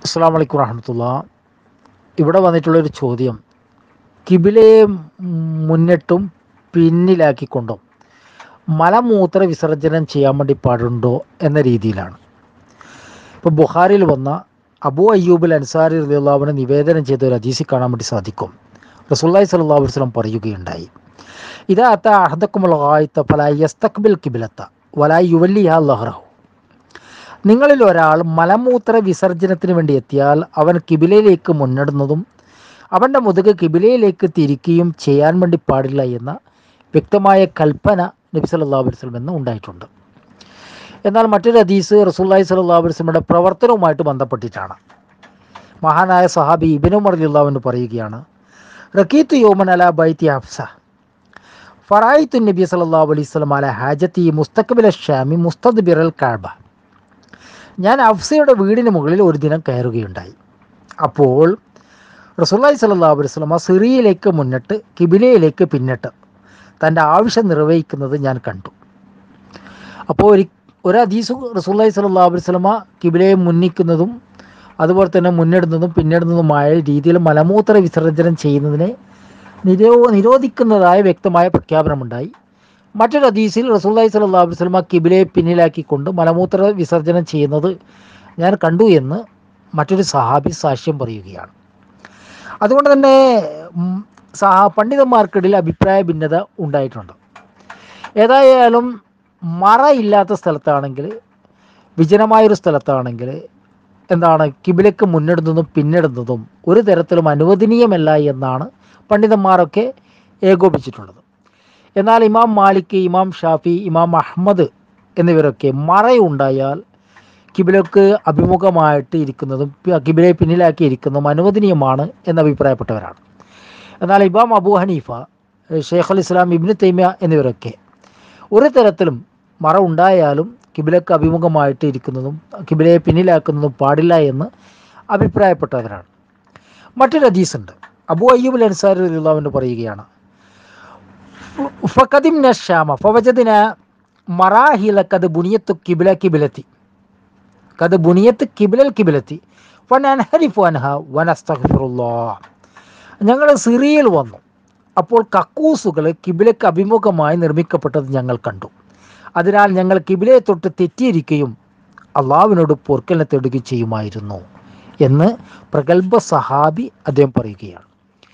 അസ്സലാമു അലൈക്കും വറഹ്മത്തുള്ളാഹി. ഇവിടെ വന്നിട്ടുള്ളൊരു ചോദ്യം, കിബിലയെ മുന്നിട്ടും പിന്നിലാക്കിക്കൊണ്ടും മലമൂത്ര വിസർജനം ചെയ്യാൻ വേണ്ടി പാടുണ്ടോ എന്ന രീതിയിലാണ്. ഇപ്പോൾ ബുഖാരിയിൽ വന്ന അബൂ അയ്യൂബുൽ അൻസാരി റളിയല്ലാഹു അൻഹു നിവേദനം ചെയ്ത ഒരു ഹദീസിൽ കാണാൻ വേണ്ടി സാധിക്കും. റസൂലുള്ളാഹി സ്വല്ലല്ലാഹു അലൈഹി വസല്ലം പറയുകയുണ്ടായി, ഇദാ അതാ അഹദക്കുമുൽ ഗായിത ഫലാ യസ്തഖ്ബിൽ ഖിബ്ലത വലാ യുവല്ലിഹാ ലഹ്റഹു. നിങ്ങളിൽ ഒരാൾ മലമൂത്ര വിസർജനത്തിന് വേണ്ടി എത്തിയാൽ അവൻ കിബിലയിലേക്ക് മുന്നിടുന്നതും അവൻ്റെ മുതുക് കിബിലയിലേക്ക് തിരിക്കുകയും ചെയ്യാൻ വേണ്ടി പാടില്ല എന്ന വ്യക്തമായ കൽപ്പന നബി സല്ലല്ലാഹു അലൈഹി വസല്ലം എന്ന് ഉണ്ടായിട്ടുണ്ട്. എന്നാൽ മറ്റൊരു ഹദീസ് റസൂലുള്ളാഹി സ്വല്ലല്ലാഹു അലൈഹി വസല്ലമയുടെ പ്രവർത്തനവുമായിട്ട് ബന്ധപ്പെട്ടിട്ടാണ്. മഹാനായ സഹാബി ഇബ്നു ഉമർ റളിയല്ലാഹു അൻഹു പറയുകയാണ്, റഖീതു യൗമൻ അലാ ബൈതി ഹഫ്സ ഫറഅയ്തു നബി സല്ലല്ലാഹു അലൈഹി വസല്ലം അലാ ഹാജതി മുസ്തഖ്ബില ശാമി മുസ്തദ്ബിറൽ കഅബ. ഞാൻ ഹഫ്സയുടെ വീടിന് മുകളിൽ ഒരു ദിനം കയറുകയുണ്ടായി. അപ്പോൾ റസൂലുള്ളാഹി സ്വല്ലല്ലാഹു അലൈഹി വസല്ലം സിറിയയിലേക്ക് മുന്നിട്ട് കിബിലയിലേക്ക് പിന്നിട്ട് തൻ്റെ ആവശ്യം നിർവഹിക്കുന്നത് ഞാൻ കണ്ടു. അപ്പോൾ ഒരു ഹദീസ് റസൂലുള്ളാഹി സ്വല്ലല്ലാഹു അലൈഹി വസല്ലം കിബിലയെ മുന്നിക്കുന്നതും അതുപോലെ തന്നെ മുന്നിടുന്നതും പിന്നിടുന്നതുമായ രീതിയിൽ മലമൂത്ര വിസർജനം ചെയ്യുന്നതിനെ നിരോധിക്കുന്നതായ വ്യക്തമായ പ്രഖ്യാപനമുണ്ടായി. മറ്റൊരു ഹദീസിൽ റസൂലുള്ളാഹി സ്വല്ലല്ലാഹു അലൈഹി വസല്ലം കിബിലയെ പിന്നിലാക്കിക്കൊണ്ട് മലമൂത്ര വിസർജനം ചെയ്യുന്നത് ഞാൻ കണ്ടു എന്ന് മറ്റൊരു സഹാബി സാക്ഷ്യം പറയുകയാണ്. അതുകൊണ്ട് തന്നെ പണ്ഡിതന്മാർക്കിടയിൽ അഭിപ്രായ ഭിന്നത ഉണ്ടായിട്ടുണ്ട്. ഏതായാലും മറയില്ലാത്ത സ്ഥലത്താണെങ്കിൽ, വിജനമായൊരു സ്ഥലത്താണെങ്കിൽ കിബിലയ്ക്ക് മുന്നിടുന്നതും പിന്നിടുന്നതും ഒരു തരത്തിലും അനുവദനീയമല്ല എന്നാണ് പണ്ഡിതന്മാരൊക്കെ ഏകോപിച്ചിട്ടുള്ളത്. എന്നാൽ ഇമാം മാലിക്, ഇമാം ഷാഫി, ഇമാം അഹ്മദ് എന്നിവരൊക്കെ മറയുണ്ടായാൽ കിബിലക്ക് അഭിമുഖമായിട്ട് ഇരിക്കുന്നതും കിബിലയെ പിന്നിലാക്കി ഇരിക്കുന്നതും അനുവദനീയമാണ് എന്ന് അഭിപ്രായപ്പെട്ടവരാണ്. എന്നാൽ ഇമാം അബൂ ഹനീഫ, ഷെയ്ഖുൽ ഇസ്ലാം ഇബ്നു തൈമിയ എന്നിവരൊക്കെ ഒരു തരത്തിലും മറ ഉണ്ടായാലും കിബിലക്ക് അഭിമുഖമായിട്ട് ഇരിക്കുന്നതും കിബിലയെ പിന്നിലാക്കുന്നതും പാടില്ല എന്ന് അഭിപ്രായപ്പെട്ടവരാണ്. മറ്റൊരു ഹദീസുണ്ട്. അബൂ അയ്യൂബുൽ അൻസാരി റളിയല്ലാഹു അൻഹു പറയുകയാണ്, ഫഖദിംന ശാമ ഫവജദ്ന മറാഹില ഖദ് ബുനിയത്തു ഖിബ്ല ഖിബ്ലതി ഖദ് ബുനിയത്ത് ഖിബ്ലൽ ഖിബ്ലതി ഫനൻഹരിഫു അൻഹാ വനസ്തഗ്ഫിറുല്ലാഹ്. ഞങ്ങൾ സിറിയയിൽ വന്നു. അപ്പോൾ കക്കൂസുകൾ കിബിലക്ക് അഭിമുഖമായി നിർമ്മിക്കപ്പെട്ടത് ഞങ്ങൾ കണ്ടു. അതിനാൽ ഞങ്ങൾ കിബിലയെ തൊട്ട് തെറ്റിയിരിക്കുകയും അള്ളാഹുവിനോട് പൊറുക്കലിനെ തേടുകയും ചെയ്യുമായിരുന്നു എന്ന് പ്രഗത്ഭ സഹാബി അദ്ദേഹം പറയുകയാണ്.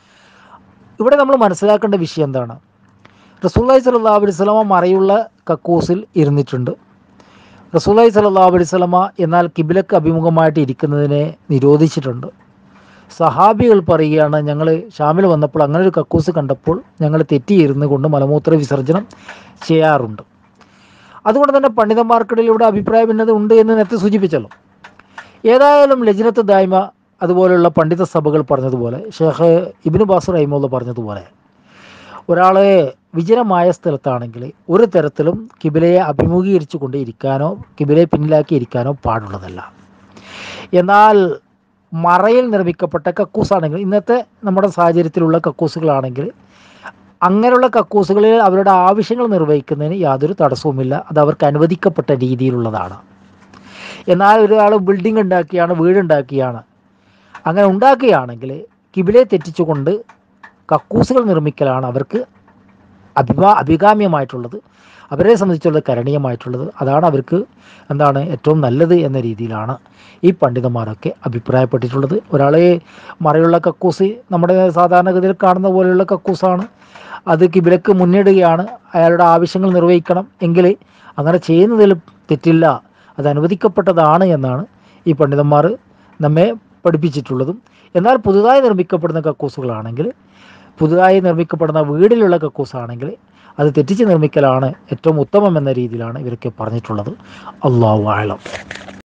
ഇവിടെ നമ്മൾ മനസ്സിലാക്കേണ്ട വിഷയം എന്താണ്? റസൂലുള്ളാഹി സ്വല്ലല്ലാഹു അലൈഹി വസല്ലമ മറയുള്ള കക്കൂസിൽ ഇരുന്നിട്ടുണ്ട്. റസൂലുള്ളാഹി സ്വല്ലല്ലാഹു അലൈഹി വസല്ലമ എന്നാൽ കിബിലക്ക് അഭിമുഖമായിട്ട് ഇരിക്കുന്നതിനെ നിരോധിച്ചിട്ടുണ്ട്. സഹാബികൾ പറയുകയാണ്, ഞങ്ങൾ ഷാമിൽ വന്നപ്പോൾ അങ്ങനെ ഒരു കക്കൂസ് കണ്ടപ്പോൾ ഞങ്ങൾ തെറ്റിയിരുന്നു കൊണ്ട് മലമൂത്ര വിസർജനം ചെയ്യാറുണ്ട്. അതുകൊണ്ട് തന്നെ പണ്ഡിതന്മാർക്കിടയിൽ ഇവിടെ അഭിപ്രായ ഭിന്നത ഉണ്ട് എന്ന് നേരത്തെ സൂചിപ്പിച്ചല്ലോ. ഏതായാലും ലജ്നത്ത് ദായിമ അതുപോലെയുള്ള പണ്ഡിത സഭകൾ പറഞ്ഞതുപോലെ, ഷേഖ് ഇബ്നു ബാസ് റഹിമഹുല്ലാഹ് പറഞ്ഞതുപോലെ, ഒരാളെ വിജനമായ സ്ഥലത്താണെങ്കിൽ ഒരു തരത്തിലും കിബിലയെ അഭിമുഖീകരിച്ചു കൊണ്ട് ഇരിക്കാനോ കിബിലയെ പിന്നിലാക്കി ഇരിക്കാനോ പാടുള്ളതല്ല. എന്നാൽ മറയിൽ നിർമ്മിക്കപ്പെട്ട കക്കൂസാണെങ്കിൽ, ഇന്നത്തെ നമ്മുടെ സാഹചര്യത്തിലുള്ള കക്കൂസുകളാണെങ്കിൽ, അങ്ങനെയുള്ള കക്കൂസുകളിൽ അവരുടെ ആവശ്യങ്ങൾ നിർവഹിക്കുന്നതിന് യാതൊരു തടസ്സവുമില്ല. അത് അവർക്ക് അനുവദിക്കപ്പെട്ട രീതിയിലുള്ളതാണ്. എന്നാൽ ഒരാൾ ബിൽഡിംഗ് ഉണ്ടാക്കിയാണ്, വീടുണ്ടാക്കിയാണ്, അങ്ങനെ ഉണ്ടാക്കുകയാണെങ്കിൽ കിബിലയെ തെറ്റിച്ചുകൊണ്ട് കക്കൂസുകൾ നിർമ്മിക്കലാണ് അവർക്ക് അഭികാമ്യമായിട്ടുള്ളത്, അവരെ സംബന്ധിച്ചുള്ളത് കരണീയമായിട്ടുള്ളത്. അതാണ് അവർക്ക് ഏറ്റവും നല്ലത് എന്ന രീതിയിലാണ് ഈ പണ്ഡിതന്മാരൊക്കെ അഭിപ്രായപ്പെട്ടിട്ടുള്ളത്. ഒരാളെ മറയുള്ള കക്കൂസ് നമ്മുടെ സാധാരണഗതിയിൽ കാണുന്ന പോലെയുള്ള കക്കൂസാണ്, അത് കിബിലക്ക് മുന്നിടുകയാണ്, അയാളുടെ ആവശ്യങ്ങൾ നിർവഹിക്കണം എങ്കിൽ അങ്ങനെ ചെയ്യുന്നതിൽ തെറ്റില്ല, അത് അനുവദിക്കപ്പെട്ടതാണ് എന്നാണ് ഈ പണ്ഡിതന്മാർ നമ്മെ പഠിപ്പിച്ചിട്ടുള്ളതും. എന്നാൽ പുതുതായി നിർമ്മിക്കപ്പെടുന്ന കക്കൂസുകളാണെങ്കിൽ, പുതുതായി നിർമ്മിക്കപ്പെടുന്ന വീടിലുള്ള കക്കൂസാണെങ്കിൽ അത് തെറ്റിച്ച് നിർമ്മിക്കലാണ് ഏറ്റവും ഉത്തമം എന്ന രീതിയിലാണ് ഇവരൊക്കെ പറഞ്ഞിട്ടുള്ളത്. അല്ലാഹു അഅലം.